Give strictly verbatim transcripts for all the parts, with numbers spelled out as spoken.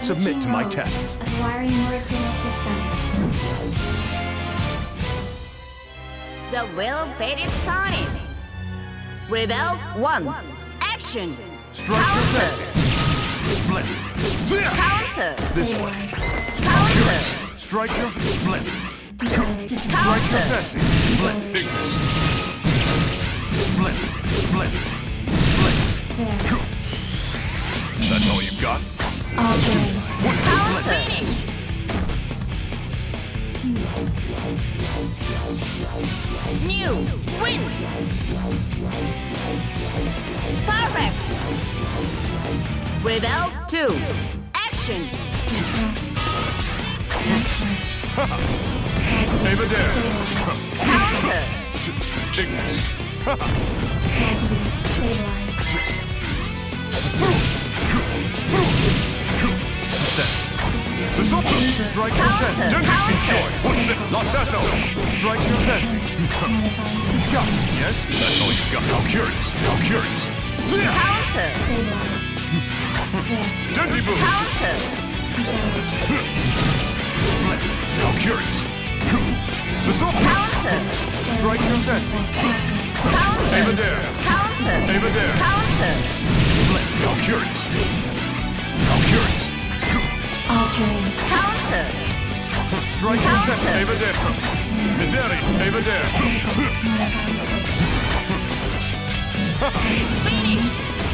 submit to my tests. Acquiring molecular system. The will of fate is turning. Rebel one. Action. Strike Counter. your thirty. Splendid. Splendid. Counter. This way. Counter. Strike your splendid. Strike your Counter. thirty. Splendid. Ignis. Splendid. Splendid. Splendid. That's all you've got? What Counter. splendid. New. Win. Perfect. Rebel two. Action. Ava Dare. Counter. Ignis. Sasopra. Strike your Counter. thirty. Don't Counter. enjoy. What's it? Lasasso. Strike your thirty. Shot. Yes? That's all you've got. How curious. How curious. Counter. Dirty boost. Counter. Splendid. How curious. Sasopra. Counter. Strike your thirty. Counter. Ava Dare. Counter. Ava Dare. Counter. Splendid. How curious. How curious. Altering. Counter. Strike your Counter. thirty. Ava Dare. Miseri. Ava Dare. Finish.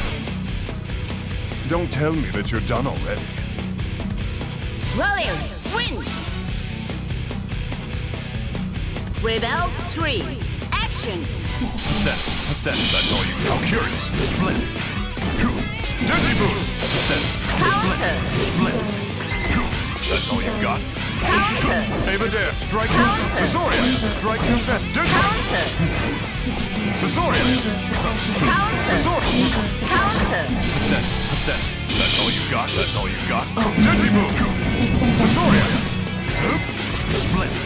Don't tell me that you're done already. Relius win. Rebel three. Action. That, that, that's all you. How curious. Splendid. Dirty boost. That, Counter. splendid. Splendid. That's all you've got. Counter. Ava Dare. Strike your Counter. Caesaria. Strike your that. Dirty. Counter. Caesaria. Counter. Caesaria. Counter. That, that, that's all you've got. That's all you've got. Dirty boost. Caesaria. Splendid.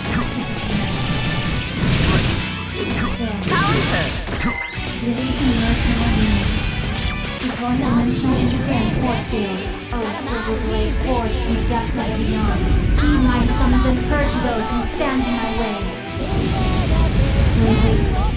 Counter. Releasing molecular unit. Deploying dimensional interference force field. Oh, silver blade forged from the depths of the beyond. Heed my summons and purge those who stand in my way. Released.